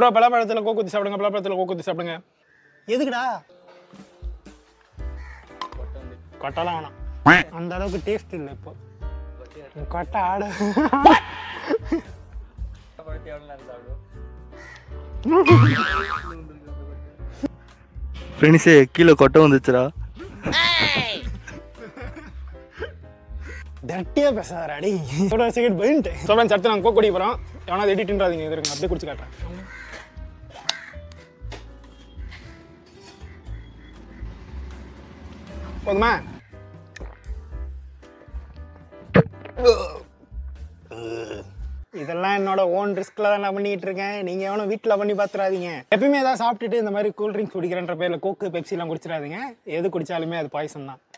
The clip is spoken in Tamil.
ப்ரோ பலாப்பழத்தில் கோக்கு ஊற்றி சாப்பிடுங்க, பலாப்பழத்தில் கோக்கு ஊற்றி சாப்பிடுங்க. எதுக்குடா? கொட்டெல்லாம் வேணாம், அந்த அளவுக்கு டேஸ்ட் இல்லை இப்போ. கொட்டை ஆட ஃப்ரெண்ட்ஸே கீழே கொட்டை வந்துச்சுடா. டர்ட்டியா பேசாதடா டேய். ஒரு செகண்ட் பயந்துட்டேன். ஸோ ஃப்ரெண்ட்ஸ் அடுத்து நாங்கள் கோக் குடிக்க போகிறோம். எவனா எடிட்டுன்றாதீங்க, இது இருங்க அப்படியே குடிச்சு காட்டுறேன். போதுமா? இதெல்லாம் என்னோட ஓன் ரிஸ்க்ல தான் நான் பண்ணிட்டு இருக்கேன். நீங்க எவனும் வீட்டில் பண்ணி பார்த்துறாதீங்க. எப்பயுமே ஏதாவது சாப்பிட்டுட்டு இந்த மாதிரி கூல் ட்ரிங்க்ஸ் குடிக்கிறன்ற பேர்ல கோக்கு பெப்சி எல்லாம் குடிச்சிடாதீங்க. எது குடிச்சாலுமே அது பாய்சன் தான்.